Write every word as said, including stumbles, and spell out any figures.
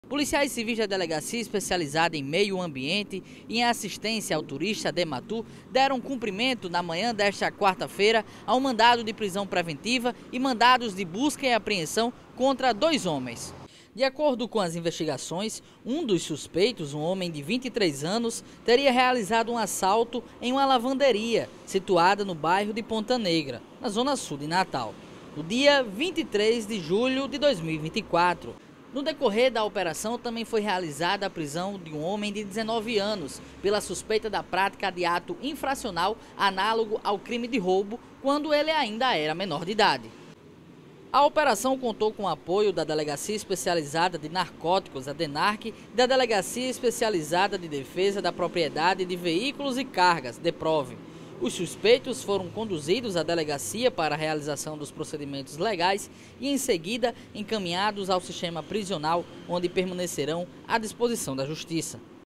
Policiais civis da Delegacia Especializada em Meio Ambiente e em Assistência ao Turista DEMATUR deram cumprimento na manhã desta quarta-feira ao mandado de prisão preventiva e mandados de busca e apreensão contra dois homens. De acordo com as investigações, um dos suspeitos, um homem de vinte e três anos, teria realizado um assalto em uma lavanderia situada no bairro de Ponta Negra, na zona sul de Natal, no dia vinte e três de julho de dois mil e vinte e quatro. No decorrer da operação também foi realizada a prisão de um homem de dezenove anos pela suspeita da prática de ato infracional análogo ao crime de roubo quando ele ainda era menor de idade. A operação contou com o apoio da Delegacia Especializada de Narcóticos, a DENARC, e da Delegacia Especializada de Defesa da Propriedade de Veículos e Cargas, DEPROVE. Os suspeitos foram conduzidos à delegacia para a realização dos procedimentos legais e, em seguida, encaminhados ao sistema prisional, onde permanecerão à disposição da Justiça.